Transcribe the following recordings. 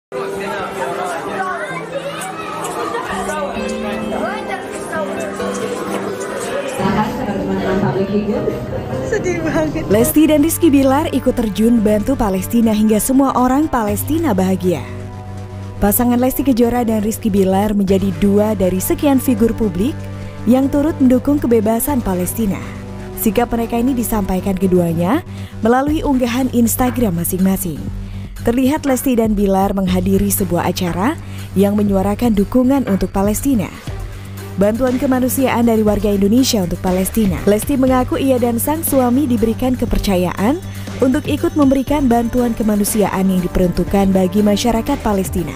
Sedih banget. Lesti dan Rizky Bilar ikut terjun bantu Palestina hingga semua orang Palestina bahagia. Pasangan Lesti Kejora dan Rizky Bilar menjadi dua dari sekian figur publik yang turut mendukung kebebasan Palestina. Sikap mereka ini disampaikan keduanya melalui unggahan Instagram masing-masing. Terlihat Lesti dan Bilar menghadiri sebuah acara yang menyuarakan dukungan untuk Palestina. Bantuan kemanusiaan dari warga Indonesia untuk Palestina. Lesti mengaku ia dan sang suami diberikan kepercayaan untuk ikut memberikan bantuan kemanusiaan yang diperuntukkan bagi masyarakat Palestina.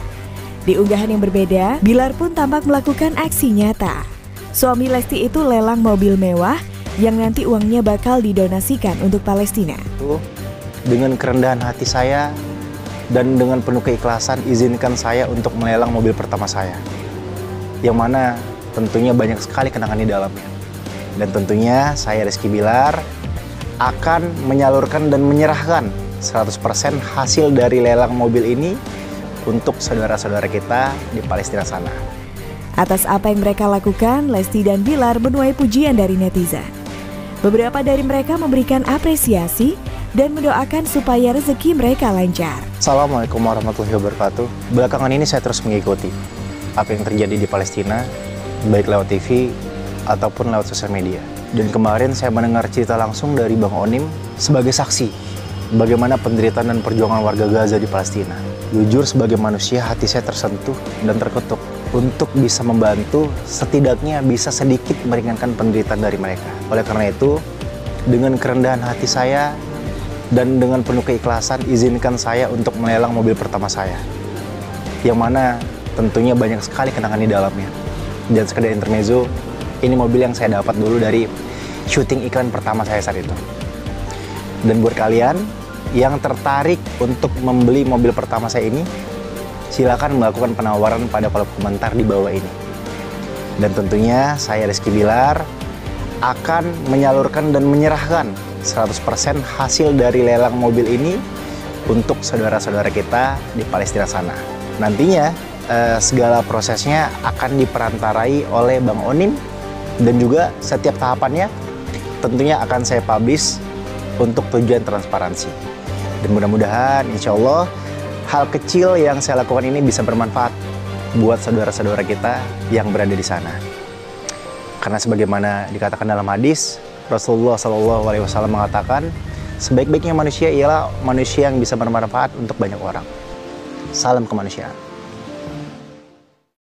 Di unggahan yang berbeda, Bilar pun tampak melakukan aksi nyata. Suami Lesti itu lelang mobil mewah yang nanti uangnya bakal didonasikan untuk Palestina. Dengan kerendahan hati saya dan dengan penuh keikhlasan izinkan saya untuk melelang mobil pertama saya. Yang mana tentunya banyak sekali kenangan di dalamnya. Dan tentunya saya Rizky Bilar akan menyalurkan dan menyerahkan 100% hasil dari lelang mobil ini untuk saudara-saudara kita di Palestina sana. Atas apa yang mereka lakukan, Lesti dan Bilar menuai pujian dari netizen. Beberapa dari mereka memberikan apresiasi dan mendoakan supaya rezeki mereka lancar. Assalamualaikum warahmatullahi wabarakatuh. Belakangan ini saya terus mengikuti apa yang terjadi di Palestina, baik lewat TV ataupun lewat sosial media. Dan kemarin saya mendengar cerita langsung dari Bang Onim sebagai saksi bagaimana penderitaan dan perjuangan warga Gaza di Palestina. Jujur sebagai manusia hati saya tersentuh dan terketuk untuk bisa membantu, setidaknya bisa sedikit meringankan penderitaan dari mereka. Oleh karena itu, dengan kerendahan hati saya dan dengan penuh keikhlasan izinkan saya untuk melelang mobil pertama saya. Yang mana tentunya banyak sekali kenangan di dalamnya. Dan sekedar intermezzo, ini mobil yang saya dapat dulu dari syuting iklan pertama saya saat itu. Dan buat kalian yang tertarik untuk membeli mobil pertama saya ini, silakan melakukan penawaran pada kolom komentar di bawah ini. Dan tentunya saya Rizky Bilar akan menyalurkan dan menyerahkan 100% hasil dari lelang mobil ini untuk saudara-saudara kita di Palestina sana. Nantinya segala prosesnya akan diperantarai oleh Bang Onim dan juga setiap tahapannya tentunya akan saya publish untuk tujuan transparansi. Dan mudah-mudahan insya Allah hal kecil yang saya lakukan ini bisa bermanfaat buat saudara-saudara kita yang berada di sana. Karena sebagaimana dikatakan dalam hadis, Rasulullah SAW mengatakan, sebaik-baiknya manusia ialah manusia yang bisa bermanfaat untuk banyak orang. Salam kemanusiaan.